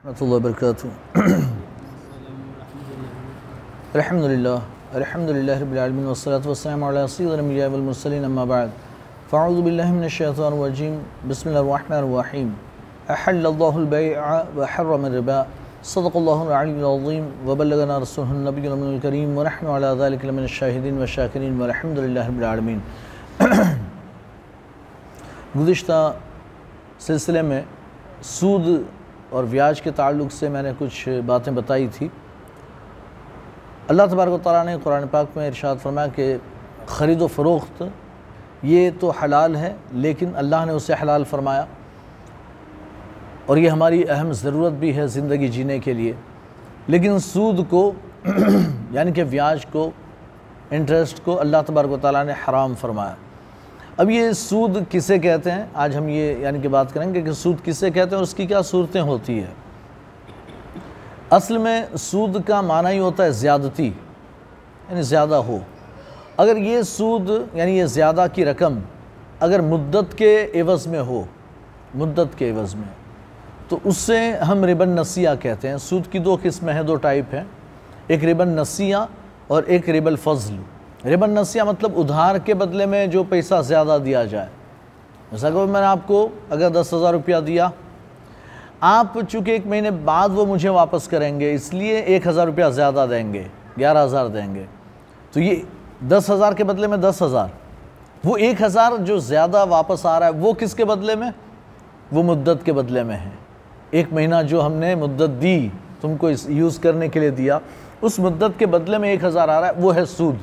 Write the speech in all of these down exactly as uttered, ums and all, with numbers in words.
रहमतुल्लाहि व बरकातुहू। अल्हम्दुलिल्लाह अल्हम्दुलिल्लाहि रब्बिल आलमीन वस्सलातु वस्सलामु अला सय्यिदिल अंबिया वल मुरसलीन अम्मा बाद फ़अऊज़ु बिल्लाहि मिनश शैतानिर रजीम बिस्मिल्लाहिर रहमानिर रहीम अहल्लल्लाहुल बैअ व हर्रमर रिबा सदक़ल्लाहुल अलीयुल अज़ीम व बल्लगना रसूलुहुन नबियुल अमीनुल करीम व नहनु अला ज़ालिका लमिनश शाहिदीन व शाकिरीन वल्हम्दुलिल्लाहि रब्बिल आलमीन। गुज़िश्ता सिलसिले में सूद और ब्याज के ताल्लुक़ से मैंने कुछ बातें बताई थी। अल्लाह तबारक व तआला ने कुरान पाक में इरशाद फरमाया कि ख़रीद व फ़रोख्त ये तो हलाल है, लेकिन अल्लाह ने उसे हलाल फरमाया और ये हमारी अहम ज़रूरत भी है ज़िंदगी जीने के लिए। लेकिन सूद को यानी कि ब्याज को, इंटरेस्ट को अल्लाह तबारक व तआला ने हराम फरमाया। अब ये सूद किसे कहते हैं, आज हम ये यानी कि बात करेंगे कि सूद किसे कहते हैं और उसकी क्या सूरतें होती है। असल में सूद का माना ही होता है ज़्यादती, यानी ज़्यादा हो। अगर ये सूद यानी ये ज़्यादा की रकम अगर मुद्दत के एवज़ में हो, मुद्दत के एवज़ में, तो उससे हम रिबन नसिया कहते हैं। सूद की दो किस्में हैं, दो टाइप हैं, एक रिबन नसिया और एक रिबल फ़ज़ल। रिबन नसिया मतलब उधार के बदले में जो पैसा ज़्यादा दिया जाए। जैसा कि मैंने आपको अगर दस हज़ार रुपया दिया, आप चूँकि एक महीने बाद वो मुझे वापस करेंगे, इसलिए एक हज़ार रुपया ज़्यादा देंगे, ग्यारह हज़ार देंगे, तो ये दस हज़ार के बदले में दस हज़ार, वो एक हज़ार जो ज़्यादा वापस आ रहा है वो किसके बदले में, वो मुद्दत के बदले में है। एक महीना जो हमने मुद्दत दी, तुमको इस यूज़ करने के लिए दिया, उस मुद्दत के बदले में एक हज़ार आ रहा है, वो है सूद।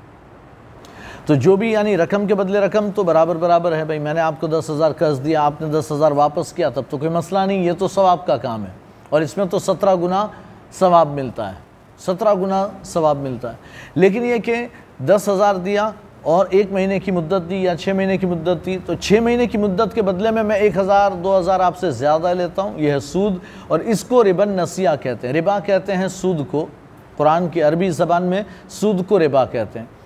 तो जो भी यानी रकम के बदले रकम तो बराबर बराबर है। भाई मैंने आपको दस हज़ार कर्ज दिया, आपने दस हज़ार वापस किया, तब तो कोई मसला नहीं, ये तो सवाब का काम है और इसमें तो सत्रह गुना सवाब मिलता है, सत्रह गुना सवाब मिलता है। लेकिन ये कि दस हज़ार दिया और एक महीने की मुद्दत दी या छः महीने की मुद्दत दी, तो छः महीने की मुद्दत के बदले में मैं एक हज़ार दो हज़ार आपसे ज़्यादा लेता हूँ, यह है सूद। और इसको रिबन नसिया कहते हैं। रिबा कहते हैं सूद को, कुरान की अरबी ज़बान में सूद को रिबा कहते हैं।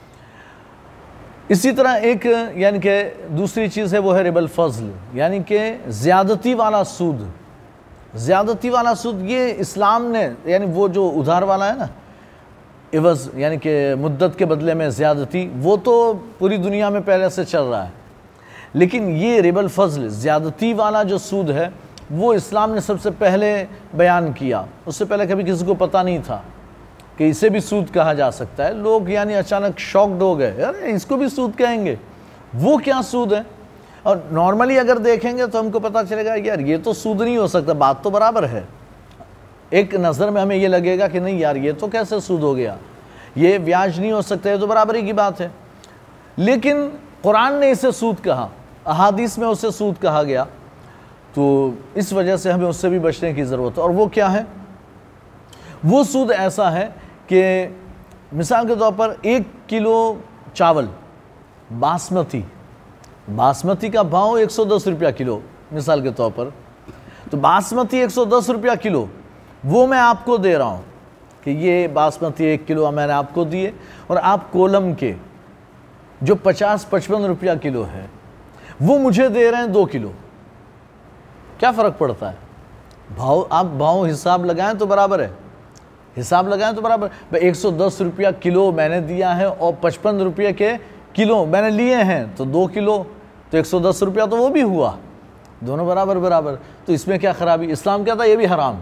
इसी तरह एक यानी कि दूसरी चीज़ है, वो है रिबल फ़ज़ल, यानी कि ज़्यादती वाला सूद। ज़्यादती वाला सूद ये इस्लाम ने, यानी वो जो उधार वाला है ना, इवज़ यानी कि मुद्दत के बदले में ज़्यादती, वो तो पूरी दुनिया में पहले से चल रहा है। लेकिन ये रिबल फ़ज़ल, ज़्यादती वाला जो सूद है, वो इस्लाम ने सबसे पहले बयान किया। उससे पहले कभी किसी को पता नहीं था कि इसे भी सूद कहा जा सकता है। लोग यानी अचानक शॉक्ड हो गए, अरे इसको भी सूद कहेंगे, वो क्या सूद है। और नॉर्मली अगर देखेंगे तो हमको पता चलेगा यार ये तो सूद नहीं हो सकता, बात तो बराबर है। एक नज़र में हमें ये लगेगा कि नहीं यार ये तो कैसे सूद हो गया, ये ब्याज नहीं हो सकता, ये तो बराबरी की बात है। लेकिन कुरान ने इसे सूद कहा, अहादीस में उसे सूद कहा गया, तो इस वजह से हमें उससे भी बचने की ज़रूरत है। और वो क्या है, वो सूद ऐसा है कि मिसाल के तौर पर एक किलो चावल बासमती, बासमती का भाव एक सौ दस रुपया किलो मिसाल के तौर पर, तो बासमती एक सौ दस रुपया किलो वो मैं आपको दे रहा हूँ कि ये बासमती एक किलो मैंने आपको दिए, और आप कोलम के जो पचास पचपन रुपया किलो है वो मुझे दे रहे हैं दो किलो। क्या फ़र्क पड़ता है, भाव आप भाव हिसाब लगाएं तो बराबर है, हिसाब लगाएं तो बराबर। एक सौ दस रुपया किलो मैंने दिया है और पचपन रुपये के किलो मैंने लिए हैं, तो दो किलो तो एक सौ दस रुपया तो वो भी हुआ, दोनों बराबर बराबर। तो इसमें क्या ख़राबी, इस्लाम कहता है ये भी हराम,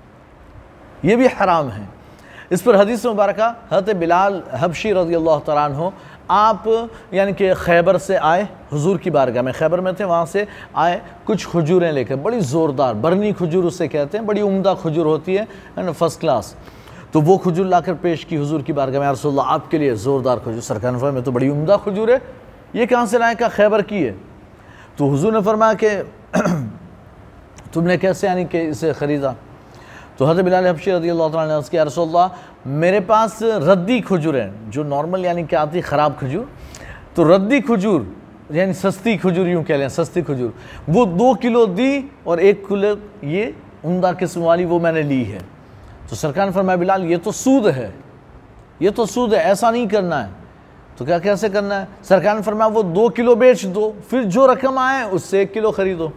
ये भी हराम है। इस पर हदीस मुबारक हज़रत बिलाल हबशी रज़ियल्लाहु तआला अन्हु, आप यानी कि खैबर से आए, हुजूर की बारगाह में, खैबर में थे, वहाँ से आए कुछ खजूरें लेकर, बड़ी ज़ोरदार बरनी खजूर उसे कहते हैं, बड़ी उम्दा खजूर होती है ना, फर्स्ट क्लास। तो वो खजूर लाकर पेश की हुजूर की बारगाह में, या रसूलल्लाह आपके लिए ज़ोरदार खजूर। सरकार ने फरमाया में तो बड़ी उम्दा खजूर है, ये कहाँ से लाए, का खैबर की है। तो हुजूर ने फरमाया कि तुमने कैसे यानी कि इसे ख़रीदा। तो हज़रत बिलाल हबशी रज़ियल्लाहु तआला अन्हु ने कहा, रसूलल्लाह मेरे पास रद्दी खजूर हैं, जो नॉर्मल यानी कि आती ख़राब खजूर, तो रद्दी खजूर यानी सस्ती खजूर यूँ कह लें, सस्ती खजूर, वो दो किलो दी और एक किलो ये उम्दा किस्म वाली वो मैंने ली है। तो सरकार ने फरमाया बिलाल ये तो सूद है, ये तो सूद है, ऐसा नहीं करना है। तो क्या कैसे करना है, सरकार ने फरमाया वो दो किलो बेच दो, फिर जो रकम आए उससे एक किलो ख़रीदो।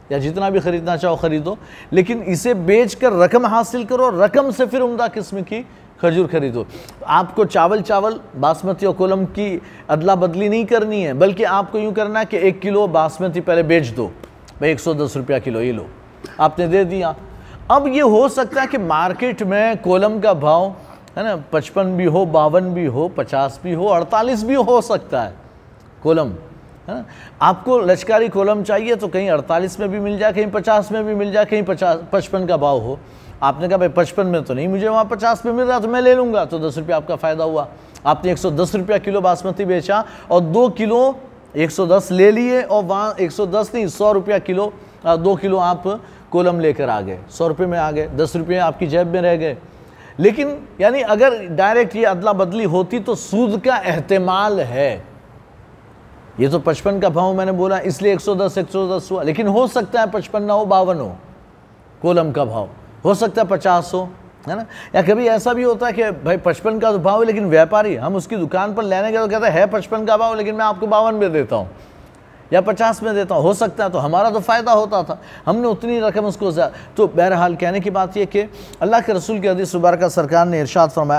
या जितना भी ख़रीदना चाहो ख़रीदो, लेकिन इसे बेच कर रकम हासिल करो, रकम से फिर उम्दा किस्म की खजूर खरीदो। आपको चावल चावल बासमती और कोलम की अदला बदली नहीं करनी है, बल्कि आपको यूँ करना है कि एक किलो बासमती पहले बेच दो, भाई एक सौ दस रुपया किलो ये लो, आपने दे दिया। अब ये हो सकता है कि मार्केट में कोलम का भाव है ना पचपन भी हो, बावन भी हो, पचास भी हो, अड़तालीस भी हो सकता है कोलम, है ना। आपको लश्कारी कोलम चाहिए तो कहीं अड़तालीस में भी मिल जाए, कहीं पचास में भी मिल जाए, कहीं पचास पचपन का भाव हो। आपने कहा भाई पचपन में तो नहीं, मुझे वहाँ पचास में मिल रहा तो मैं ले लूँगा, तो दस रुपया आपका फ़ायदा हुआ। आपने एक सौ दस रुपया किलो बासमती बेचा और दो किलो एक सौ दस ले लिए, और वहाँ एक सौ दस नहीं सौ रुपया किलो दो किलो आप कोलम लेकर आ गए, सौ रुपये में आ गए, दस रुपये आपकी जेब में रह गए। लेकिन यानी अगर डायरेक्ट ये अदला बदली होती तो सूद का एहतिमाल है। ये तो पचपन का भाव मैंने बोला इसलिए एक सौ दस एक सौ दस हुआ, लेकिन हो सकता है पचपन ना हो, बावन हो कोलम का भाव, हो सकता है पचास हो, है ना। या कभी ऐसा भी होता है कि भाई पचपन का तो भाव है, लेकिन व्यापारी हम उसकी दुकान पर लेने गए तो कहता है पचपन का भाव, लेकिन मैं आपको बावन में देता हूँ या पचास में देता हूँ, हो सकता है, तो हमारा तो फ़ायदा होता था, हमने उतनी रकम उसको ज़्यादा। तो बहरहाल कहने की बात यह कि अल्लाह के रसूल की हदीस मुबारक सरकार ने इरशाद फरमाया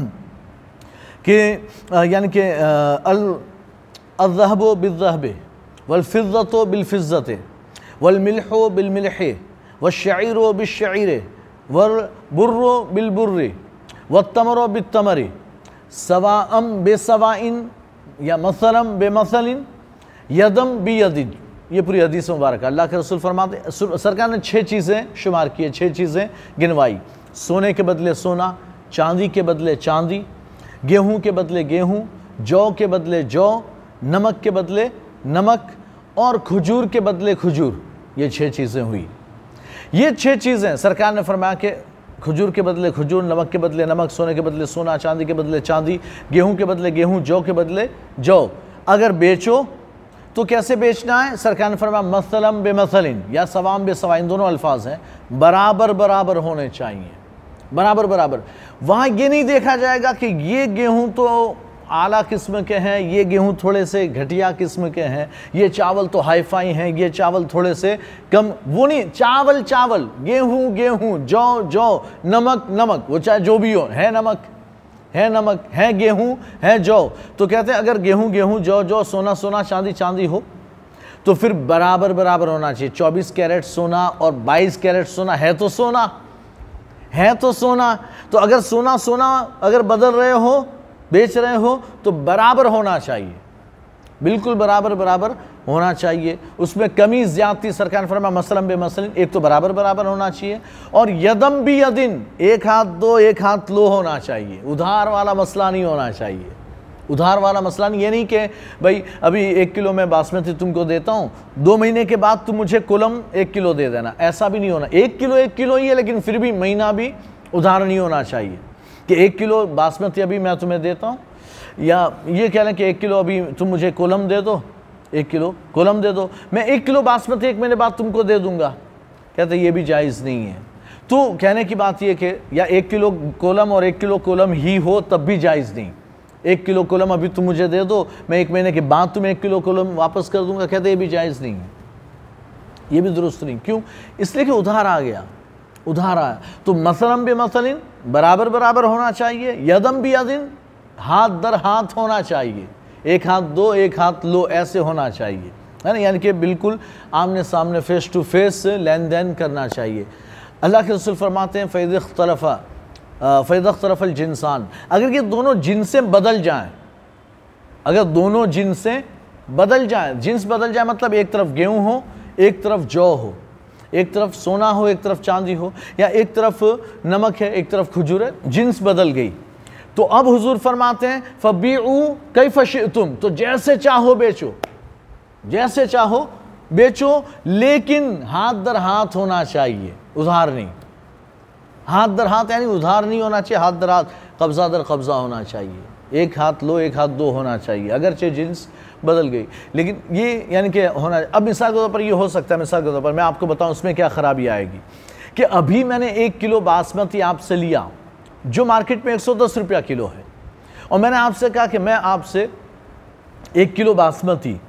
कि यानी कि अज़्ज़हबु बिज़्ज़हबि वल-फ़िज़्ज़तु बिल-फ़िज़्ज़ति वल-मिल्हु बिल-मिल्हि वश-शईरु बिश-शईरि वल-बुर्रु बिल-बुर्रि वत-तमरु बित-तमरि सवाअम बेसवाइन या मसलम बेमसलिन यदम बी यदिन। ये पूरी हदीस मुबारक अल्लाह के रसूल फरमाते, सरकार ने छः चीज़ें शुमार की है, छः चीज़ें गिनवाई। सोने के बदले सोना, चांदी के बदले चांदी, गेहूं के बदले गेहूं, जौ के बदले जौ, नमक के बदले नमक और खजूर के बदले खजूर। ये छः चीज़ें हुई। ये छः चीज़ें सरकार ने फरमाया कि खजूर के बदले खजूर, नमक के बदले नमक, सोने के बदले सोना, चांदी के बदले चांदी, गेहूं के बदले गेहूं, जौ के बदले जौ। अगर बेचो तो कैसे बेचना है? सरकार ने फरमाया मसलम बेमसलिन या सवाम बेसवाइन, दोनों अल्फाज हैं, बराबर बराबर होने चाहिए, बराबर बराबर। वहाँ ये नहीं देखा जाएगा कि ये गेहूं तो आला किस्म के हैं, ये गेहूं थोड़े से घटिया किस्म के हैं, ये चावल तो हाईफाई हैं, ये चावल थोड़े से कम, वो नहीं, चावल चावल, गेहूं गेहूं, जौ जौ, नमक नमक, वो चाहे जो भी हो, है नमक है नमक है गेहूं है जौ। तो कहते हैं अगर गेहूं गेहूं, जौ जौ, सोना सोना, चांदी चांदी हो तो फिर बराबर बराबर होना चाहिए। चौबीस कैरेट सोना और बाईस कैरेट सोना है तो सोना है तो सोना। तो अगर सोना सोना अगर बदल रहे हो, बेच रहे हो, तो बराबर होना चाहिए, बिल्कुल बराबर बराबर होना चाहिए। उसमें कमी ज्यादती सरकार ने फरमाया मसलम बे मसलिन, एक तो बराबर बराबर होना चाहिए, और यदम भी यदिन, एक हाथ दो एक हाथ लो होना चाहिए। उधार वाला मसला नहीं होना चाहिए, उधार वाला मसला नहीं। ये नहीं कि भाई अभी एक किलो मैं बासमती तुमको देता हूँ, दो महीने के बाद तुम मुझे कोलम एक किलो दे देना, ऐसा भी नहीं होना। एक किलो एक किलो ही है, लेकिन फिर भी महीना भी उधार नहीं होना चाहिए कि एक किलो बासमती अभी मैं तुम्हें देता हूँ, या ये कह लें कि एक किलो अभी तुम मुझे कोलम दे दो, एक किलो कोलम दे दो, मैं एक किलो बासमती एक महीने बाद तुमको दे दूंगा। कहते ये भी जायज़ नहीं है। तो कहने की बात ये कि या एक किलो कोलम और एक किलो कोलम ही हो तब भी जायज़ नहीं। एक किलो कोलम अभी तुम मुझे दे दो, मैं एक महीने के बाद तुम्हें एक किलो कोलम वापस कर दूंगा, कहते ये भी जायज़ नहीं है, ये भी दुरुस्त नहीं। क्यों? इसलिए कि उधार आ गया, उधार आया। तो मसलम बे मसलिन, बराबर बराबर होना चाहिए, यदम भी यदिन, हाथ दर हाथ होना चाहिए, एक हाथ दो एक हाथ लो, ऐसे होना चाहिए, है ना। यानी कि बिल्कुल आमने सामने फेस टू फेस लेन देन करना चाहिए। अल्लाह के रसूल फरमाते हैं फ़ैज़ इख्तलफ़ा फ़ैज़ इख्तलफ़ल जिन्सान, अगर ये दोनों जिन्सें बदल जाएं, अगर दोनों जिन्सें बदल जाएं, जिन्स बदल जाए मतलब एक तरफ गेहूँ हो एक तरफ जौ हो, एक तरफ सोना हो एक तरफ चांदी हो, या एक तरफ नमक है एक तरफ खजूर है, जिन्स बदल गई, तो अब हुजूर फरमाते हैं फबीउ कैफ शिअ्तुम, तो जैसे चाहो बेचो, जैसे चाहो बेचो, लेकिन हाथ दर हाथ होना चाहिए, उधार नहीं। हाथ दर हाथ यानी उधार नहीं होना चाहिए, हाथ दर हाथ, कब्जा दर कब्जा होना चाहिए, एक हाथ लो एक हाथ दो होना चाहिए, अगरचे जिन्स बदल गई। लेकिन ये यानी कि होना, अब मिसाल के तौर पर ये हो सकता है, मिसाल के तौर पर मैं आपको बताऊं उसमें क्या ख़राबी आएगी कि अभी मैंने एक किलो बासमती आपसे लिया जो मार्केट में एक सौ दस रुपया किलो है, और मैंने आपसे कहा कि मैं आपसे एक किलो बासमती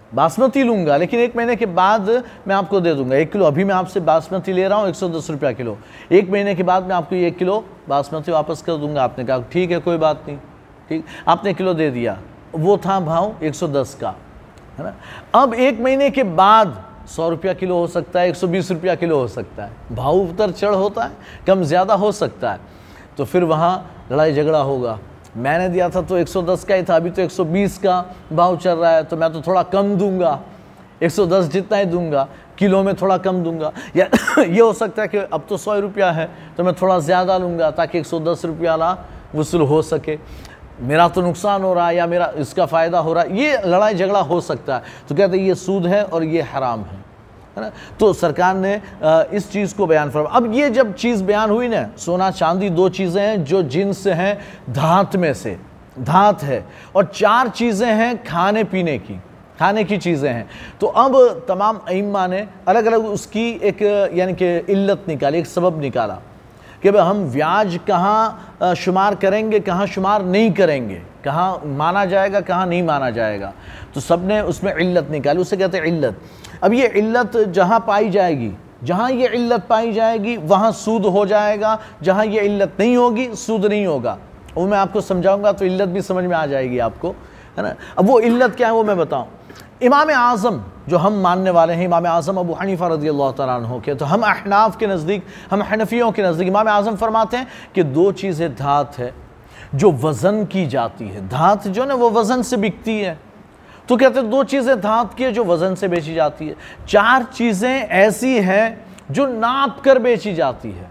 बासमती लूँगा लेकिन एक महीने के बाद मैं आपको दे दूंगा एक किलो। अभी मैं आपसे बासमती ले रहा हूँ एक सौ दस रुपया किलो, एक महीने के बाद मैं आपको एक किलो बासमती वापस कर दूंगा। आपने कहा ठीक है कोई बात नहीं, ठीक, आपने किलो दे दिया, वो था भाव एक सौ दस का, है ना। अब एक महीने के बाद सौ रुपया किलो हो सकता है, एक सौ बीस रुपया किलो हो सकता है, भाव उतर चढ़ होता है, कम ज़्यादा हो सकता है। तो फिर वहाँ लड़ाई झगड़ा होगा, मैंने दिया था तो एक सौ दस का ही था, अभी तो एक सौ बीस का भाव चल रहा है, तो मैं तो थोड़ा कम दूंगा, एक सौ दस जितना ही दूंगा, किलो में थोड़ा कम दूंगा। या ये हो सकता है कि अब तो सौ रुपया है तो मैं थोड़ा ज़्यादा लूँगा ताकि एक सौ दस रुपया ना वसूल हो सके, मेरा तो नुकसान हो रहा है या मेरा इसका फ़ायदा हो रहा है, ये लड़ाई झगड़ा हो सकता है। तो कहते हैं ये सूद है और ये हराम है, है ना। तो सरकार ने इस चीज़ को बयान फरमा। अब ये जब चीज़ बयान हुई ना, सोना चांदी दो चीज़ें हैं जो जिन्स हैं धात में से, धात है, और चार चीज़ें हैं खाने पीने की, खाने की चीज़ें हैं। तो अब तमाम अइम्मा ने अलग अलग उसकी एक यानी कि इल्लत निकाली, एक सबब निकाला कि भाई हम ब्याज कहाँ शुमार करेंगे, कहाँ शुमार नहीं करेंगे, कहाँ माना जाएगा, कहाँ नहीं माना जाएगा। तो सब ने उसमें इल्लत निकाली, उसे कहते हैं इल्लत। अब ये इल्लत जहाँ पाई जाएगी, जहाँ ये इल्लत पाई जाएगी वहाँ सूद हो जाएगा, जहाँ ये इल्लत नहीं होगी सूद नहीं होगा। वो मैं आपको समझाऊंगा तो इल्लत भी समझ में आ जाएगी आपको, है ना। अब वो इल्लत क्या है वो मैं बताऊँ। इमाम आज़म जो हम मानने वाले हैं, इमाम आज़म अबू हनीफा रज़ी अल्लाह तआला अन्हु के, तो हम अहनाफ के नज़दीक, हम हनफियों के नज़दीक इमाम आज़म फरमाते हैं कि दो चीज़ें धात है जो वज़न की जाती है, धात जो ना वो वज़न से बिकती है। तो कहते हैं दो चीज़ें धात की है जो वज़न से बेची जाती है, चार चीज़ें ऐसी हैं जो नाप कर बेची जाती है,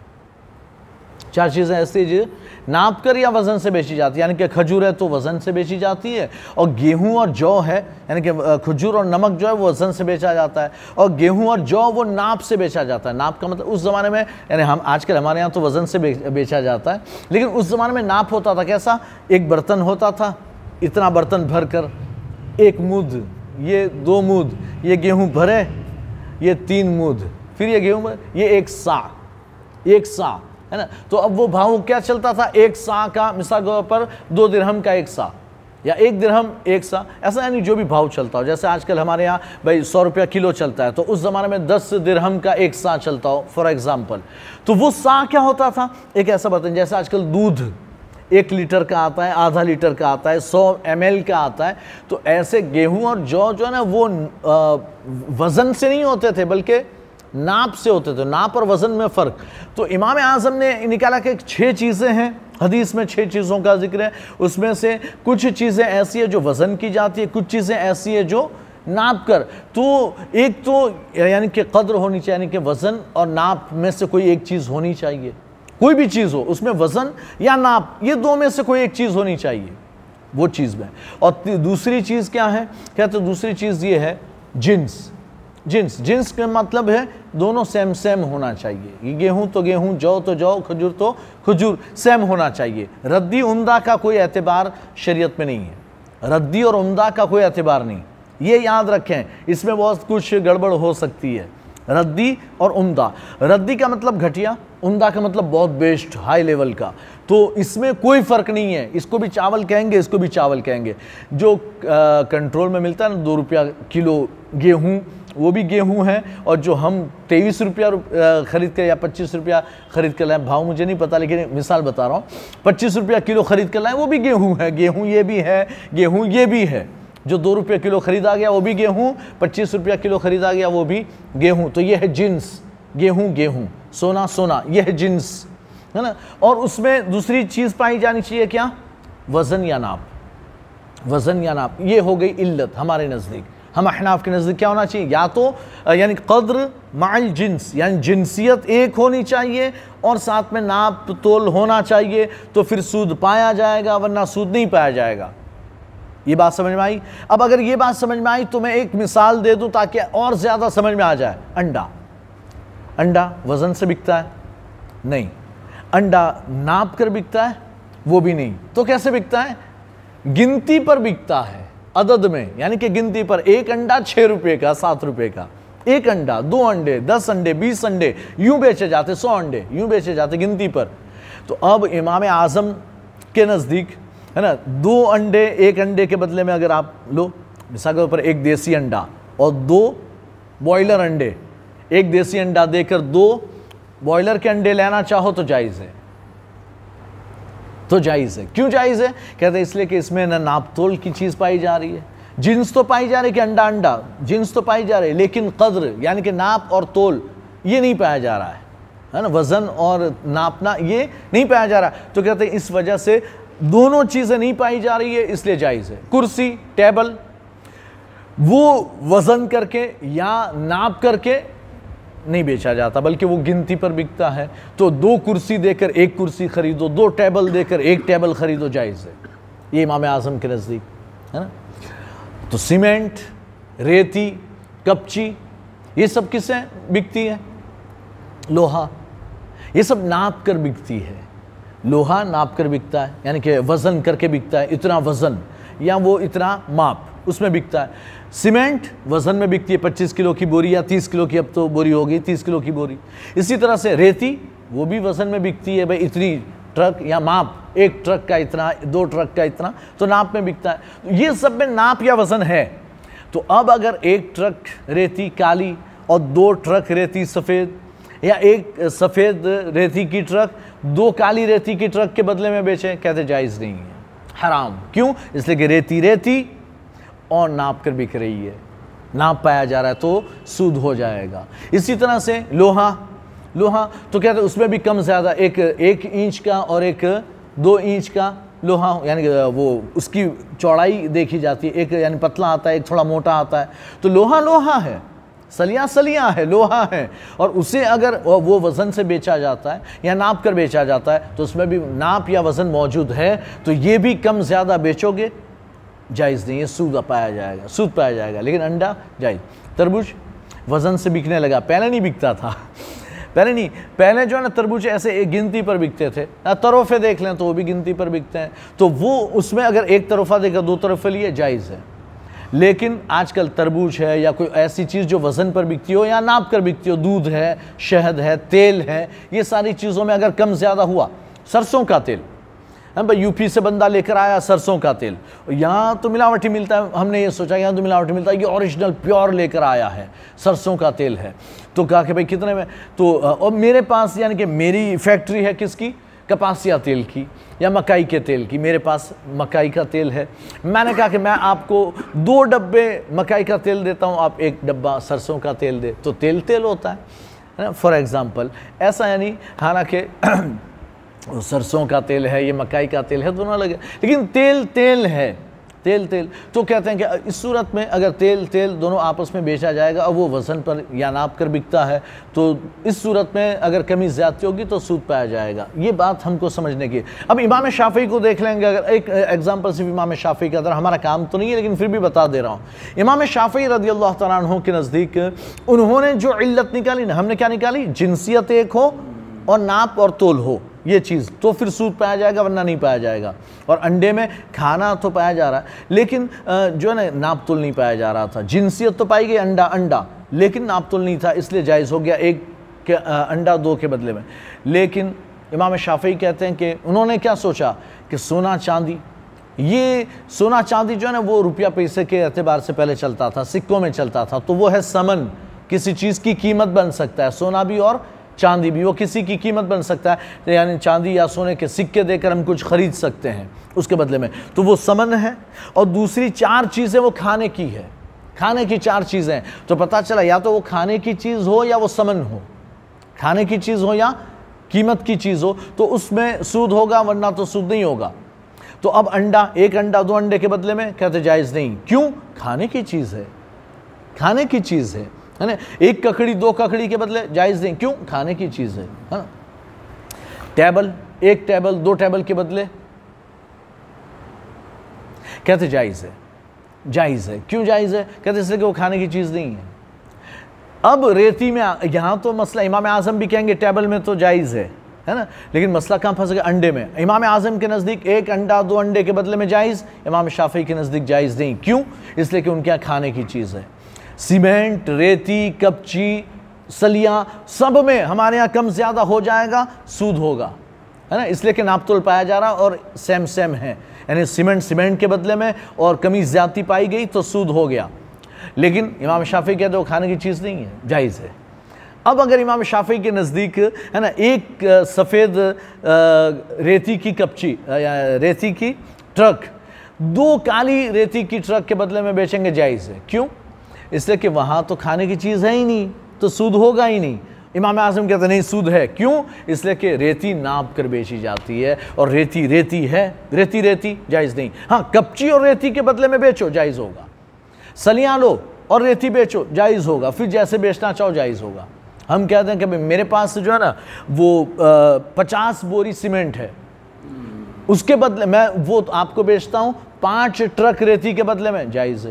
चार चीज़ें ऐसी जो नाप कर या वज़न से बेची जाती है। यानी कि खजूर है तो वज़न से बेची जाती है, और गेहूं और जौ है, यानी कि खजूर और नमक जो है वो वज़न से बेचा जाता है, और गेहूं और जौ वो नाप से बेचा जाता है। नाप का मतलब उस ज़माने में, यानी हम आजकल हमारे यहाँ तो वज़न से बेचा जाता है, लेकिन उस ज़माने में नाप होता था। कैसा? एक बर्तन होता था, इतना बर्तन भर कर एक मूद, ये दो मूद, ये गेहूँ भरे, ये तीन मूद, फिर ये गेहूँ भरे, ये एक सा, एक सा, है ना। तो अब वो भाव क्या चलता था, एक सा का मिसाल के तौर पर दो दिरहम का एक सा, या एक दिरहम एक सा, ऐसा यानी जो भी भाव चलता हो। जैसे आजकल हमारे यहाँ भाई सौ रुपया किलो चलता है, तो उस ज़माने में दस दिरहम का एक सा चलता हो फॉर एग्जाम्पल। तो वो सा क्या होता था, एक ऐसा बर्तन, जैसे आजकल दूध एक लीटर का आता है, आधा लीटर का आता है, सौ एम एल का आता है। तो ऐसे गेहूँ और जौ जो है ना वो वज़न से नहीं होते थे बल्कि नाप से होते थे, नाप और वज़न में फ़र्क। तो इमाम आज़म ने निकाला कि छः चीज़ें हैं, हदीस में छः चीज़ों का जिक्र है, उसमें से कुछ चीज़ें ऐसी है जो वज़न की जाती है, कुछ चीज़ें ऐसी है जो नाप कर। तो एक तो यानी कि कद्र होनी चाहिए, यानी कि वज़न और नाप में से कोई एक चीज़ होनी चाहिए, कोई भी चीज़ हो उसमें वज़न या नाप, ये दो में से कोई एक चीज़ होनी चाहिए वो चीज़ में। और दूसरी चीज़ क्या है, कहते दूसरी चीज़ ये है जिन्स। जिन्स जिन्स का मतलब है दोनों सेम सेम होना चाहिए, ये गेहूँ तो गेहूँ, जौ तो जौ, खजूर तो खजूर, सेम होना चाहिए। रद्दी उम्दा का कोई एतबार शरीयत में नहीं है, रद्दी और उम्दा का कोई एतबार नहीं, ये याद रखें, इसमें बहुत कुछ गड़बड़ हो सकती है। रद्दी और उम्दा, रद्दी का मतलब घटिया, उम्दा का मतलब बहुत बेस्ट हाई लेवल का। तो इसमें कोई फ़र्क नहीं है, इसको भी चावल कहेंगे, इसको भी चावल कहेंगे। जो आ, कंट्रोल में मिलता है ना दो रुपया किलो गेहूँ, वो भी गेहूं है, और जो हम तेईस रुपया ख़रीद कर या पच्चीस रुपया ख़रीद कर लाएँ, भाव मुझे नहीं पता लेकिन मिसाल बता रहा हूँ, पच्चीस रुपया किलो ख़रीद कर लाएँ वो भी गेहूं है, गेहूं ये भी है, गेहूं ये भी है। जो दो रुपये किलो ख़रीदा गया वो भी गेहूं, पच्चीस रुपया किलो ख़रीदा गया वो भी गेहूं। तो ये है जिन्स, गेहूं गेहूं, सोना सोना, ये है जिन्स, है ना। और उसमें दूसरी चीज़ पाई जानी चाहिए क्या, वज़न या नाप, वज़न या नाप, ये हो गई इल्लत हमारे नज़दीक। हम अहनाफ के नज़दीक क्या होना चाहिए, या तो यानी कद्र माइल जिन्स, यानी जिनसियत एक होनी चाहिए और साथ में नाप तोल होना चाहिए, तो फिर सूद पाया जाएगा, वरना सूद नहीं पाया जाएगा। ये बात समझ में आई। अब अगर ये बात समझ में आई तो मैं एक मिसाल दे दूं ताकि और ज़्यादा समझ में आ जाए। अंडा, अंडा वज़न से बिकता है? नहीं। अंडा नाप कर बिकता है? वो भी नहीं। तो कैसे बिकता है? गिनती पर बिकता है, अदद में, यानी कि गिनती पर। एक अंडा छः रुपये का, सात रुपये का एक अंडा, दो अंडे, दस अंडे, बीस अंडे, यूं बेचे जाते, सौ अंडे यूं बेचे जाते गिनती पर। तो अब इमाम आज़म के नज़दीक, है ना, दो अंडे एक अंडे के बदले में अगर आप लो, मिसाल के ऊपर एक देसी अंडा और दो बॉयलर अंडे, एक देसी अंडा देकर दो बॉयलर के अंडे लेना चाहो तो जायज़ है, तो जायज़ है। क्यों जायज़ है? कहते हैं इसलिए कि इसमें ना नाप तोल की चीज़ पाई जा रही है, जिन्स तो पाई जा रही है कि अंडा अंडा जिन्स तो पाई जा रही है, लेकिन कद्र यानी कि नाप और तोल ये नहीं पाया जा रहा है, है ना, वज़न और नापना ये नहीं पाया जा रहा। तो कहते हैं इस वजह से दोनों चीज़ें नहीं पाई जा रही है, इसलिए जायज़ है। कुर्सी, टेबल वो वज़न करके या नाप करके नहीं बेचा जाता, बल्कि वो गिनती पर बिकता है। तो दो कुर्सी देकर एक कुर्सी खरीदो, दो टेबल देकर एक टेबल खरीदो, जायज़ है। ये इमाम आज़म के नज़दीक है ना। तो सीमेंट, रेती, कपची ये सब किससे बिकती है? लोहा, ये सब नाप कर बिकती है। लोहा नाप कर बिकता है, यानी कि वज़न करके बिकता है, इतना वज़न या वो इतना माप उसमें बिकता है। सीमेंट वज़न में बिकती है, पच्चीस किलो की बोरी या तीस किलो की, अब तो बोरी हो गई तीस किलो की बोरी। इसी तरह से रेती वो भी वज़न में बिकती है, भाई इतनी ट्रक या माप, एक ट्रक का इतना, दो ट्रक का इतना, तो नाप में बिकता है। ये सब में नाप या वज़न है। तो अब अगर एक ट्रक रेती काली और दो ट्रक रेती सफ़ेद, या एक सफ़ेद रेती की ट्रक दो काली रेती की ट्रक के बदले में बेचें, कहते जायज़ नहीं है, हराम। क्यों? इसलिए कि रेती रेती और नाप कर बिक रही है, नाप पाया जा रहा है तो सूद हो जाएगा। इसी तरह से लोहा, लोहा तो कहते हैं उसमें भी कम ज़्यादा, एक एक इंच का और एक दो इंच का लोहा, यानी कि वो उसकी चौड़ाई देखी जाती है, एक यानी पतला आता है, एक थोड़ा मोटा आता है। तो लोहा लोहा है, सलियाँ सलियाँ है, लोहा है, और उसे अगर वो वज़न से बेचा जाता है या नाप कर बेचा जाता है तो उसमें भी नाप या वज़न मौजूद है, तो ये भी कम ज़्यादा बेचोगे जायज़ नहीं है, सूद पाया जाएगा, सूद पाया जाएगा। लेकिन अंडा जायज़। तरबूज वज़न से बिकने लगा, पहले नहीं बिकता था, पहले नहीं, पहले जो है ना तरबूज ऐसे एक गिनती पर बिकते थे। तरोफ़े देख लें तो वो भी गिनती पर बिकते हैं, तो वो उसमें अगर एक तरफ़ा देकर दो तरफ़े लिए जायज़ है। लेकिन आजकल तरबूज है या कोई ऐसी चीज़ जो वज़न पर बिकती हो या नाप कर बिकती हो, दूध है, शहद है, तेल है, ये सारी चीज़ों में अगर कम ज़्यादा हुआ, सरसों का तेल, हम भाई यूपी से बंदा लेकर आया सरसों का तेल, यहाँ तो मिलावटी मिलता है, हमने ये सोचा यहाँ तो मिलावटी मिलता है, ये ओरिजिनल प्योर लेकर आया है, सरसों का तेल है। तो कहा कि भाई कितने में, तो और मेरे पास यानी कि मेरी फैक्ट्री है किसकी, कपासिया तेल की या मकाई के तेल की, मेरे पास मकाई का तेल है। मैंने कहा कि मैं आपको दो डब्बे मकाई का तेल देता हूँ, आप एक डब्बा सरसों का तेल दे, तो तेल तेल होता है ना, फॉर एग्ज़ाम्पल ऐसा। यानी हालांकि सरसों का तेल है, ये मकाई का तेल है, दोनों अलग है, लेकिन तेल तेल है, तेल तेल। तो कहते हैं कि इस सूरत में अगर तेल तेल दोनों आपस में बेचा जाएगा और वो वज़न पर या नाप कर बिकता है, तो इस सूरत में अगर कमी ज़्यादती होगी तो सूद पाया जाएगा। ये बात हमको समझने की। अब इमाम शाफ़ी को देख लेंगे, अगर एक एग्जांपल सिर्फ इमाम शाफ़ी का, अगर हमारा काम तो नहीं है लेकिन फिर भी बता दे रहा हूँ। इमाम शाफ़ी रज़ी अल्लाह तआला अन्हु के नज़दीक उन्होंने जो इल्लत निकाली ना, हमने क्या निकाली, जिनसियत एक हो और नाप और तोल हो, ये चीज़ तो फिर सूद पाया जाएगा, वरना नहीं पाया जाएगा। और अंडे में खाना तो पाया जा रहा है, लेकिन जो है ना नाप तोल नहीं पाया जा रहा था। जिनसियत तो पाई गई, अंडा अंडा, लेकिन नाप तोल नहीं था, इसलिए जायज़ हो गया एक के अंडा दो के बदले में। लेकिन इमाम शाफ़ी कहते हैं कि उन्होंने क्या सोचा कि सोना चांदी, ये सोना चांदी जो है ना वो रुपया पैसे के एतबार से पहले चलता था, सिक्कों में चलता था, तो वो है समन, किसी चीज़ की कीमत बन सकता है, सोना भी और चांदी भी, वो किसी की कीमत बन सकता है। यानी चांदी या सोने के सिक्के देकर हम कुछ खरीद सकते हैं उसके बदले में, तो वो समन है। और दूसरी चार चीज़ें वो खाने की है, खाने की चार चीज़ें। तो पता चला या तो वो खाने की चीज़ हो या वो समन हो, खाने की चीज़ हो या कीमत की चीज़ हो, तो उसमें सूद होगा, वरना तो सूद नहीं होगा। तो अब अंडा, एक अंडा दो अंडे के बदले में कहते जायज़ नहीं। क्यों? खाने की चीज़ है, खाने की चीज़ है, है ना। एक ककड़ी दो ककड़ी के बदले जायज़ नहीं, क्यों? खाने की चीज़ है, है ना। टेबल, एक टेबल दो टेबल के बदले कहते जायज़ है, जायज़ है। क्यों जायज़ है? कहते इसलिए कि वो खाने की चीज़ नहीं है। अब रेती में यहाँ तो मसला, इमाम आज़म भी कहेंगे टेबल में तो जायज़ है, है ना, लेकिन मसला कहाँ फंस गया? अंडे में। इमाम आज़म के नज़दीक एक अंडा दो अंडे के बदले में जायज़, इमाम शाफ़ी के नज़दीक जायज़ नहीं। क्यों? इसलिए कि उनके यहाँ खाने की चीज़ है। सीमेंट, रेती, कपची, सलियाँ, सब में हमारे यहाँ कम ज़्यादा हो जाएगा, सूद होगा, है ना, इसलिए कि नाप तोल पाया जा रहा और सेम सेम है, यानी सीमेंट सीमेंट के बदले में और कमी ज़्यादती पाई गई तो सूद हो गया। लेकिन इमाम शाफी कहते हैं वो खाने की चीज़ नहीं है, जायज़ है। अब अगर इमाम शाफी के नज़दीक है ना एक सफ़ेद रेती की कपची या रेती की ट्रक दो काली रेती की ट्रक के बदले में बेचेंगे, जायज़ है। क्यों? इसलिए कि वहाँ तो खाने की चीज़ है ही नहीं, तो सूद होगा ही नहीं। इमाम आज़म कहते नहीं सूद है। क्यों? इसलिए कि रेती नाप कर बेची जाती है और रेती रेती है, रेती रेती जायज़ नहीं। हाँ, कपची और रेती के बदले में बेचो, जायज़ होगा। सलियाँ लो और रेती बेचो, जायज़ होगा। फिर जैसे बेचना चाहो जायज़ होगा। हम कहते हैं कि भाई मेरे पास जो है ना वो पचास बोरी सीमेंट है, उसके बदले मैं वो तो आपको बेचता हूँ पाँच ट्रक रेती के बदले में, जायज़ है।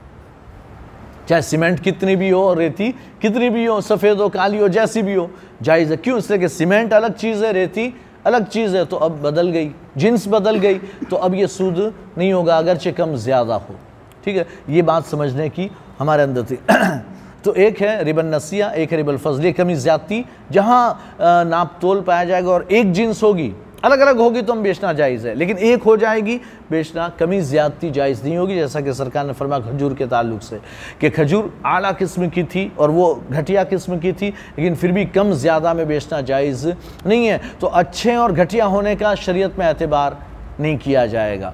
चाहे सीमेंट कितनी भी हो और रेती कितनी भी हो, सफ़ेद हो काली हो जैसी भी हो, जायज़ है। क्यों? इसलिए कि सीमेंट अलग चीज़ है, रेती अलग चीज़ है। तो अब बदल गई, जिन्स बदल गई, तो अब ये सूद नहीं होगा अगरचे कम ज़्यादा हो। ठीक है, ये बात समझने की हमारे अंदर थी। तो एक है रिबन नसिया, एक है रिबल फजल, कमी ज़्यादती जहाँ नाप तोल पाया जाएगा और एक जिन्स होगी, अलग अलग होगी तो हम बेचना जायज़ है, लेकिन एक हो जाएगी बेचना कमी ज़्यादती जायज़ नहीं होगी। जैसा कि सरकार ने फरमाया खजूर के ताल्लुक से कि खजूर आला किस्म की थी और वो घटिया किस्म की थी, लेकिन फिर भी कम ज़्यादा में बेचना जायज़ नहीं है। तो अच्छे और घटिया होने का शरीयत में एतबार नहीं किया जाएगा।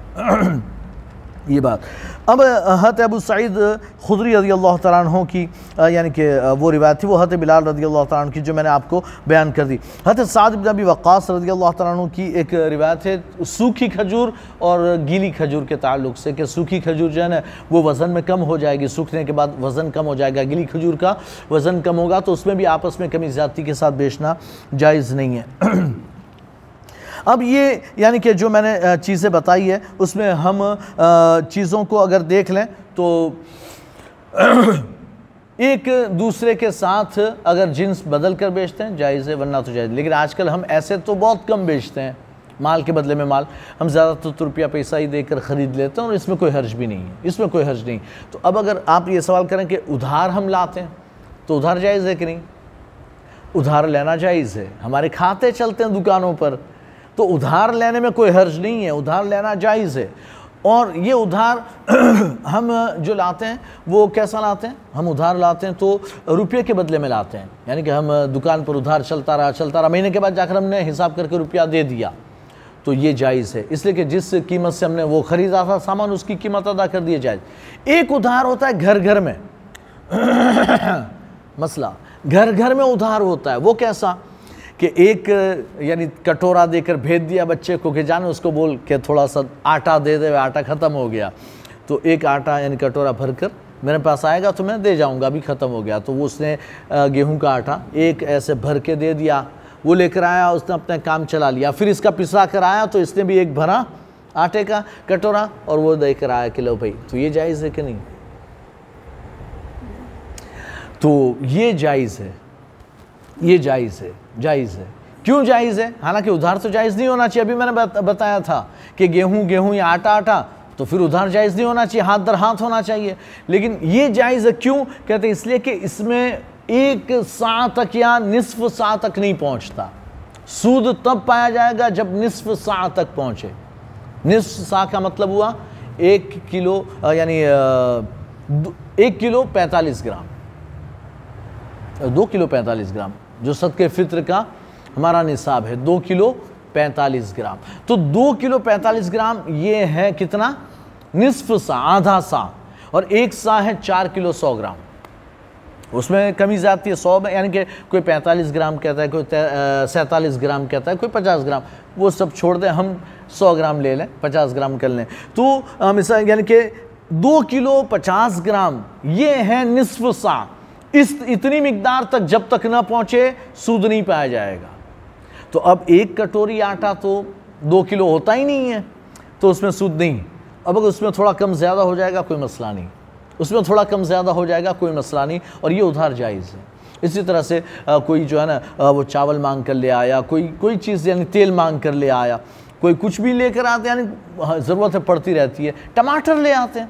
ये बात। अब हज़रत अबू सईद खुदरी रज़ी अल्लाह तआला अन्हु की यानी कि वो रिवायत थी, वो हज़रत बिलाल रज़ी अल्लाह तआला अन्हु की जो मैंने आपको बयान कर दी। हज़रत साद बिन अबी वक़्क़ास रज़ी अल्लाह तआला अन्हु की एक रिवायत है सूखी खजूर और गीली खजूर के ताल्लुक से कि सूखी खजूर जो है ना वो वज़न में कम हो जाएगी, सूखने के बाद वज़न कम हो जाएगा, गीली खजूर का वज़न कम होगा, तो उसमें भी आपस में कमी ज़्यादती के साथ बेचना जायज़ नहीं है। अब ये यानी कि जो मैंने चीज़ें बताई है उसमें हम चीज़ों को अगर देख लें तो एक दूसरे के साथ अगर जिन्स बदल कर बेचते हैं जायज़ है, वरना तो जायज़। लेकिन आजकल हम ऐसे तो बहुत कम बेचते हैं, माल के बदले में माल, हम ज़्यादातर तो रुपया पैसा ही देकर ख़रीद लेते हैं और इसमें कोई हर्ज भी नहीं है, इसमें कोई हर्ज नहीं। तो अब अगर आप ये सवाल करें कि उधार हम लाते हैं तो उधार जायज़ है कि नहीं? उधार लेना जायज़ है, हमारे खाते चलते हैं दुकानों पर, तो उधार लेने में कोई हर्ज नहीं है, उधार लेना जायज़ है। और ये उधार हम जो लाते हैं वो कैसा लाते हैं? हम उधार लाते हैं तो रुपये के बदले में लाते हैं, यानी कि हम दुकान पर उधार चलता रहा चलता रहा महीने के बाद जाकर हमने हिसाब करके रुपया दे दिया, तो ये जायज़ है। इसलिए कि जिस कीमत से हमने वो ख़रीदा था सामान उसकी कीमत अदा कर दिए जायज़। एक उधार होता है घर घर में मसला घर घर में उधार होता है, वो कैसा कि एक यानी कटोरा देकर भेज दिया बच्चे को कि जाने उसको बोल के थोड़ा सा आटा दे दे, आटा ख़त्म हो गया, तो एक आटा यानी कटोरा भर कर मेरे पास आएगा तो मैं दे जाऊंगा, अभी ख़त्म हो गया। तो वो उसने गेहूं का आटा एक ऐसे भर के दे दिया, वो लेकर आया, उसने अपना काम चला लिया। फिर इसका पिसा कर आया तो इसने भी एक भरा आटे का कटोरा और वो देकर आया कि लो भाई, तो ये जायज़ है कि नहीं? तो ये जायज़ है, ये जायज़ है, जायज़ है। क्यों जायज़ है? हालांकि उधार तो जायज़ नहीं होना चाहिए। अभी मैंने बत, बताया था कि गेहूं गेहूं या आटा आटा, तो फिर उधार जायज़ नहीं होना चाहिए, हाथ दर हाथ होना चाहिए। लेकिन ये जायज़ है, क्यों कहते हैं? इसलिए कि इसमें एक सा तक या निसफ सा तक नहीं पहुंचता। सूद तब पाया जाएगा जब निसफ सा तक पहुंचे। निसफ सा का मतलब हुआ एक किलो यानी एक किलो पैंतालीस ग्राम, दो किलो पैंतालीस ग्राम जो सदके फित्र का हमारा निसाब है, दो किलो पैंतालीस ग्राम। तो दो किलो पैंतालीस ग्राम ये है कितना? निसफ सा, आधा सा। और एक सा है चार किलो सौ ग्राम, उसमें कमी जाती है सौ में, यानी कि कोई पैंतालीस ग्राम कहता है, कोई सैंतालीस ग्राम कहता है, कोई पचास ग्राम, वो सब छोड़ दें, हम सौ ग्राम ले लें, पचास ग्राम कर लें। तो मिसाल यानी कि दो किलो पचास ग्राम ये है निसफ सा। इस इतनी मिकदार तक जब तक ना पहुंचे सूद नहीं पाया जाएगा। तो अब एक कटोरी आटा तो दो किलो होता ही नहीं है, तो उसमें सूद नहीं। अब अगर उसमें थोड़ा कम ज़्यादा हो जाएगा कोई मसला नहीं, उसमें थोड़ा कम ज़्यादा हो जाएगा कोई मसला नहीं, और ये उधार जायज़ है। इसी तरह से आ, कोई जो है ना आ, वो चावल मांग कर ले आया, कोई कोई चीज़ यानी तेल मांग कर ले आया, कोई कुछ भी लेकर आते हैं, यानी ज़रूरत है पड़ती रहती है। टमाटर ले आते हैं,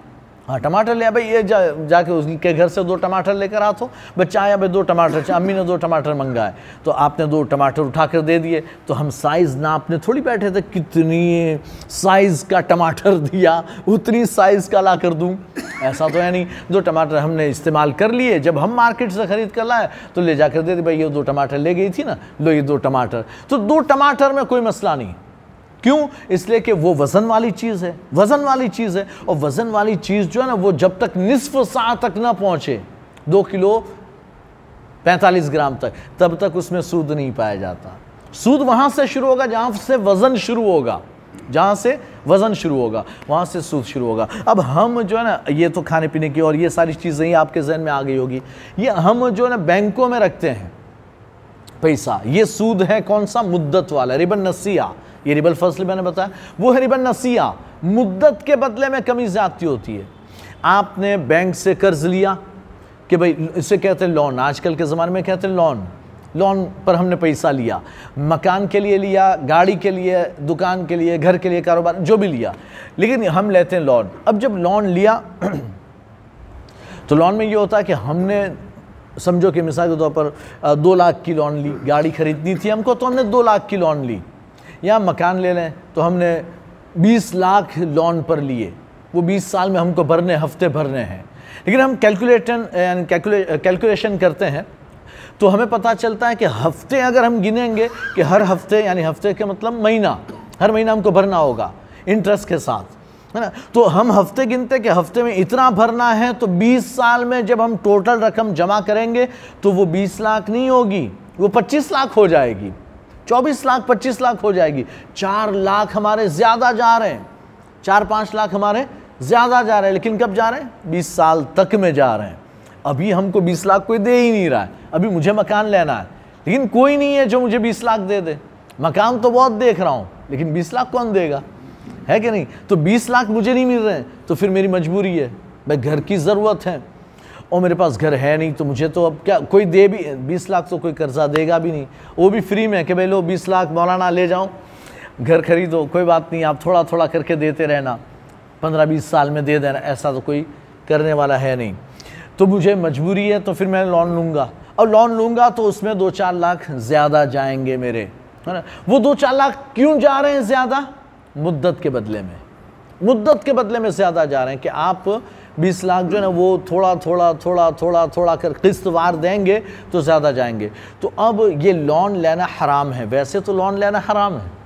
हाँ टमाटर ले भाई, ये जा जाके उसके घर से दो टमाटर लेकर आ, तो बच्चा आया भाई दो टमाटर, चाहे अम्मी ने दो टमाटर मंगाए, तो आपने दो टमाटर उठा कर दे दिए, तो हम साइज़ नापने थोड़ी बैठे थे कितनी साइज़ का टमाटर दिया उतनी साइज़ का ला कर दूँ, ऐसा तो है नहीं। दो टमाटर हमने इस्तेमाल कर लिए, जब हम मार्केट से ख़रीद कर लाए तो ले जाकर दे दी, भाई ये दो टमाटर ले गई थी ना, लो ये दो टमाटर। तो दो टमाटर में कोई मसला नहीं, क्यों? इसलिए कि वो वज़न वाली चीज़ है, वज़न वाली चीज़ है, और वज़न वाली चीज़ जो है ना वो जब तक निस्फ सा तक ना पहुँचे, दो किलो पैंतालीस ग्राम तक, तब तक उसमें सूद नहीं पाया जाता। सूद वहाँ से शुरू होगा जहाँ से वज़न शुरू होगा, जहाँ से वज़न शुरू होगा वहाँ से सूद शुरू होगा। अब हम जो है ना, ये तो खाने पीने की और ये सारी चीज़ें ही आपके जहन में आ गई होगी, ये हम जो है ना बैंकों में रखते हैं पैसा, ये सूद है कौन सा? मुद्दत वाला, रिबन नसिया। ये रिबल फसल मैंने बताया, वो है रिबन नसिया। मुद्दत के बदले में कमी ज़्यादती होती है। आपने बैंक से कर्ज लिया कि भाई इसे कहते हैं लोन, आजकल के ज़माने में कहते हैं लोन, लोन पर हमने पैसा लिया, मकान के लिए लिया, गाड़ी के लिए, दुकान के लिए, घर के लिए, कारोबार जो भी लिया, लेकिन हम लेते हैं लोन। अब जब लोन लिया तो लोन में ये होता है कि हमने समझो कि मिसाल के तौर पर दो लाख की लोन ली, गाड़ी खरीदनी थी हमको तो हमने दो लाख की लोन ली, या मकान ले लें तो हमने बीस लाख लोन पर लिए, वो बीस साल में हमको भरने, हफ्ते भरने हैं। लेकिन हम कैलकुलेटन यानी कैलकुले कैलकुलेशन करते हैं तो हमें पता चलता है कि हफ्ते अगर हम गिनेंगे कि हर हफ्ते, यानी हफ्ते के मतलब महीना, हर महीना हमको भरना होगा इंटरेस्ट के साथ, है ना। तो हम हफ्ते गिनते कि हफ्ते में इतना भरना है, तो बीस साल में जब हम टोटल रकम जमा करेंगे तो वो बीस लाख नहीं होगी, वो पच्चीस लाख हो जाएगी, चौबीस लाख पच्चीस लाख हो जाएगी। चार लाख हमारे ज़्यादा जा रहे हैं, चार पाँच लाख हमारे ज़्यादा जा रहे हैं, लेकिन कब जा रहे हैं? बीस साल तक में जा रहे हैं। अभी हमको बीस लाख कोई दे ही नहीं रहा है, अभी मुझे मकान लेना है, लेकिन कोई नहीं है जो मुझे बीस लाख दे दे। मकान तो बहुत देख रहा हूँ, लेकिन बीस लाख कौन देगा, है कि नहीं? तो बीस लाख मुझे नहीं मिल रहे हैं, तो फिर मेरी मजबूरी है, भाई घर की ज़रूरत है और मेरे पास घर है नहीं, तो मुझे तो अब क्या कोई दे भी, बीस लाख तो कोई कर्जा देगा भी नहीं, वो भी फ्री में कि भाई लो बीस लाख मौलाना ले जाओ, घर खरीदो, कोई बात नहीं, आप थोड़ा थोड़ा करके देते रहना, पंद्रह बीस साल में दे देना, ऐसा तो कोई करने वाला है नहीं। तो मुझे मजबूरी है, तो फिर मैं लोन लूँगा, और लोन लूँगा तो उसमें दो चार लाख ज़्यादा जाएंगे मेरे, है ना। वो दो चार लाख क्यों जा रहे हैं ज़्यादा? मुद्दत के बदले में, मुद्दत के बदले में ज़्यादा जा रहे हैं कि आप बीस लाख जो है ना वो थोड़ा थोड़ा थोड़ा थोड़ा थोड़ा कर किस्तवार देंगे तो ज़्यादा जाएंगे। तो अब ये लोन लेना हराम है, वैसे तो लोन लेना हराम है,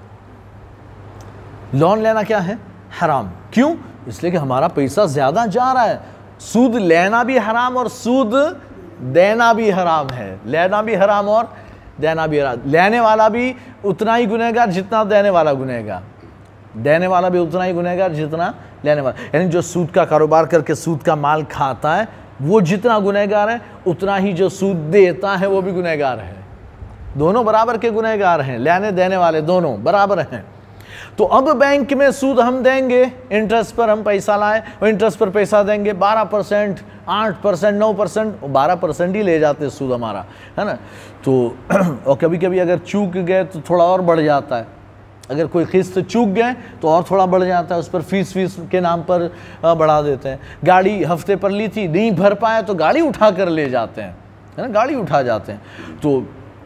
लोन लेना क्या है? हराम। क्यों? इसलिए कि हमारा पैसा ज़्यादा जा रहा है। सूद लेना भी हराम और सूद देना भी हराम है, लेना भी हराम और देना भी हराम। लेने वाला भी उतना ही गुनहगार जितना देने वाला गुनहगार, देने वाला भी उतना ही गुनहगार जितना लेने वाला, यानी जो सूद का कारोबार करके सूद का माल खाता है वो जितना गुनहगार है, उतना ही जो सूद देता है वो भी गुनहगार है। दोनों बराबर के गुनहगार हैं, लेने देने वाले दोनों बराबर हैं। तो अब बैंक में सूद हम देंगे, इंटरेस्ट पर हम पैसा लाएं और इंटरेस्ट पर पैसा देंगे, बारह परसेंट, आठ परसेंट, नौ परसेंट, बारह परसेंट ही ले जाते हैं सूद हमारा, है ना। तो और कभी कभी अगर चूक गए तो थोड़ा और बढ़ जाता है, अगर कोई किस्त चूक गए तो और थोड़ा बढ़ जाता है, उस पर फीस फीस के नाम पर बढ़ा देते हैं। गाड़ी हफ्ते पर ली थी, नहीं भर पाए तो गाड़ी उठा कर ले जाते हैं, है ना, गाड़ी उठा जाते हैं। तो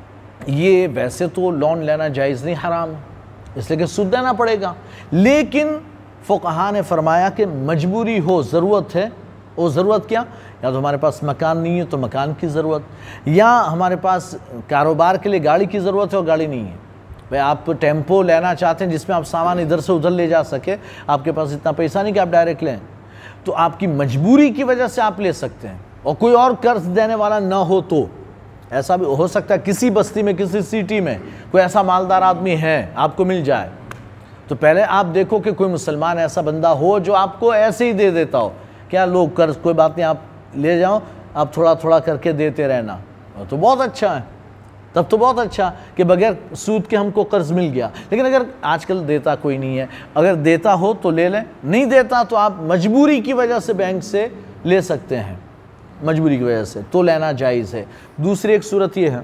ये वैसे तो लोन लेना जायज़ नहीं, हराम, इसलिए कि सूद देना पड़ेगा। लेकिन फ़ुक़हा ने फरमाया कि मजबूरी हो, ज़रूरत है, वो ज़रूरत क्या? या तो हमारे पास मकान नहीं है तो मकान की ज़रूरत, या हमारे पास कारोबार के लिए गाड़ी की ज़रूरत है और गाड़ी नहीं है। भाई आप टेम्पो लेना चाहते हैं जिसमें आप सामान इधर से उधर ले जा सके, आपके पास इतना पैसा नहीं कि आप डायरेक्ट लें, तो आपकी मजबूरी की वजह से आप ले सकते हैं, और कोई और कर्ज देने वाला ना हो तो ऐसा भी हो सकता है किसी बस्ती में, किसी सिटी में कोई ऐसा मालदार आदमी है, आपको मिल जाए, तो पहले आप देखो कि कोई मुसलमान ऐसा बंदा हो जो आपको ऐसे ही दे देता हो, क्या लोग कर्ज, कोई बात नहीं, आप ले जाओ, आप थोड़ा थोड़ा करके देते रहना, तो बहुत अच्छा है, तब तो बहुत अच्छा कि बगैर सूद के हमको कर्ज मिल गया। लेकिन अगर आजकल देता कोई नहीं है, अगर देता हो तो ले लें, नहीं देता तो आप मजबूरी की वजह से बैंक से ले सकते हैं, मजबूरी की वजह से तो लेना जायज़ है। दूसरी एक सूरत ये है,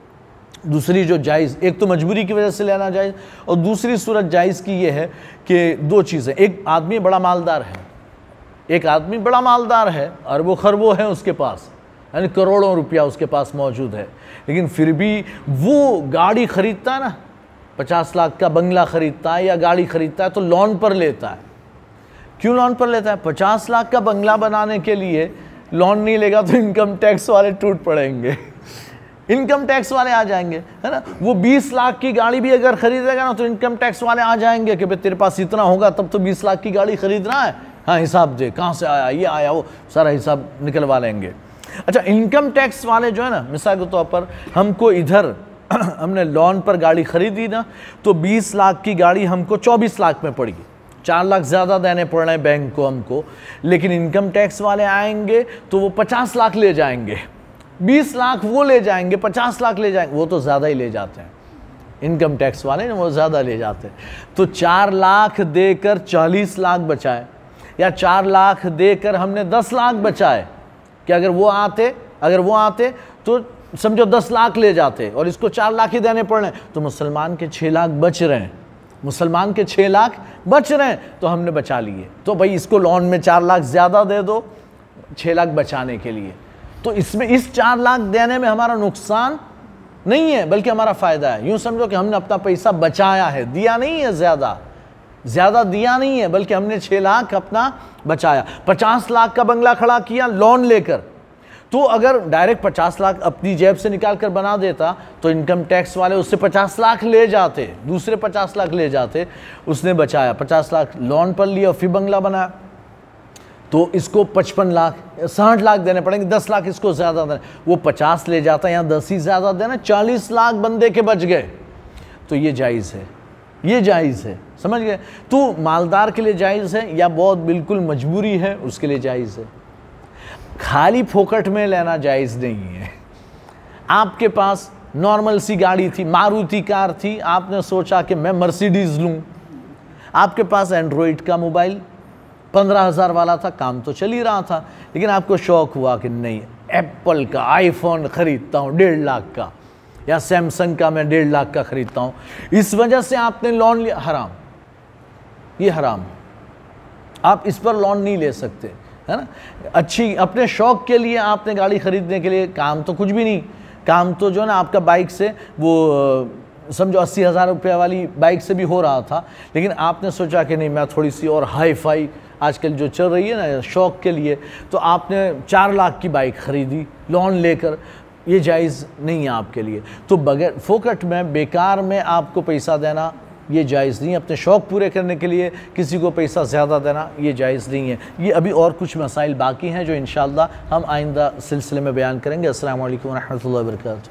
दूसरी जो जायज़, एक तो मजबूरी की वजह से लेना जायज़, और दूसरी सूरत जायज़ की ये है कि दो चीज़ें, एक आदमी बड़ा मालदार है, एक आदमी बड़ा मालदार है, अरबों खरबों है उसके पास, यानी करोड़ों रुपया उसके पास मौजूद है, लेकिन फिर भी वो गाड़ी खरीदता है ना, पचास लाख का बंगला खरीदता है या गाड़ी खरीदता है तो लोन पर लेता है। क्यों लोन पर लेता है? पचास लाख का बंगला बनाने के लिए लोन नहीं लेगा तो इनकम टैक्स वाले टूट पड़ेंगे, इनकम टैक्स वाले आ जाएंगे, है ना। वो बीस लाख की गाड़ी भी अगर खरीदेगा ना तो इनकम टैक्स वाले आ जाएंगे कि भाई तेरे पास इतना होगा तब तो बीस लाख की गाड़ी खरीदना है, हाँ हिसाब दे, कहाँ से आया, ये आया, वो सारा हिसाब निकलवा लेंगे। अच्छा, इनकम टैक्स वाले जो है ना, मिसाल के तौर पर हमको इधर हमने लोन पर गाड़ी खरीदी ना तो बीस लाख की गाड़ी हमको चौबीस लाख में पड़ेगी, चार लाख ज़्यादा देने पड़ रहे हैं बैंक को हमको, लेकिन इनकम टैक्स वाले आएंगे तो वो पचास लाख ले जाएंगे, बीस लाख वो ले जाएंगे, पचास लाख ले जाएंगे, वो तो ज़्यादा ही ले जाते हैं इनकम टैक्स वाले ना, वो ज़्यादा ले जाते हैं। तो चार लाख देकर चालीस लाख बचाए या चार लाख देकर हमने दस लाख बचाए, कि अगर वो आते अगर वो आते तो समझो दस लाख ले जाते और इसको चार लाख ही देने पड़ रहे हैं, तो मुसलमान के छः लाख बच रहे हैं, मुसलमान के छः लाख बच रहे हैं तो हमने बचा लिए। तो भाई इसको लोन में चार लाख ज़्यादा दे दो छः लाख बचाने के लिए, तो इसमें इस चार लाख देने में हमारा नुकसान नहीं है बल्कि हमारा फ़ायदा है। यूँ समझो कि हमने अपना पैसा बचाया है, दिया नहीं है, ज़्यादा ज़्यादा दिया नहीं है, बल्कि हमने छः लाख अपना बचाया। पचास लाख का बंगला खड़ा किया लोन लेकर, तो अगर डायरेक्ट पचास लाख अपनी जेब से निकाल कर बना देता तो इनकम टैक्स वाले उससे पचास लाख ले जाते, दूसरे पचास लाख ले जाते, उसने बचाया, पचास लाख लोन पर लिया और फिर बंगला बनाया, तो इसको पचपन लाख साठ लाख देने पड़ेंगे, दस लाख इसको ज़्यादा देना, वो पचास ले जाता, यहाँ दस ही ज़्यादा देना, चालीस लाख बंदे के बच गए, तो ये जायज़ है, ये जायज़ है, समझ गए। तो मालदार के लिए जायज़ है या बहुत बिल्कुल मजबूरी है उसके लिए जायज़ है, खाली फोकट में लेना जायज़ नहीं है। आपके पास नॉर्मल सी गाड़ी थी, मारुति कार थी, आपने सोचा कि मैं मर्सिडीज़ लूँ, आपके पास एंड्रॉयड का मोबाइल पंद्रह हज़ार वाला था, काम तो चल ही रहा था, लेकिन आपको शौक़ हुआ कि नहीं एप्पल का आईफोन ख़रीदता हूँ डेढ़ लाख का, या सैमसंग का मैं डेढ़ लाख का ख़रीदता हूँ, इस वजह से आपने लोन लिया, हराम, ये हराम, आप इस पर लोन नहीं ले सकते, है ना। अच्छी अपने शौक़ के लिए आपने गाड़ी ख़रीदने के लिए, काम तो कुछ भी नहीं, काम तो जो है ना आपका बाइक से वो समझो अस्सी हज़ार रुपये वाली बाइक से भी हो रहा था, लेकिन आपने सोचा कि नहीं मैं थोड़ी सी और हाई फाई आजकल जो चल रही है ना शौक़ के लिए, तो आपने चार लाख की बाइक ख़रीदी लोन लेकर, ये जायज़ नहीं है आपके लिए। तो बगैर फोकट में बेकार में आपको पैसा देना ये जायज़ नहीं है, अपने शौक़ पूरे करने के लिए किसी को पैसा ज़्यादा देना ये जायज़ नहीं है। ये अभी और कुछ मसाइल बाकी हैं जो इंशाअल्लाह हम आइंदा सिलसिले में बयान करेंगे। अस्सलामु अलैकुम व रहमतुल्लाहि व बरकातहू।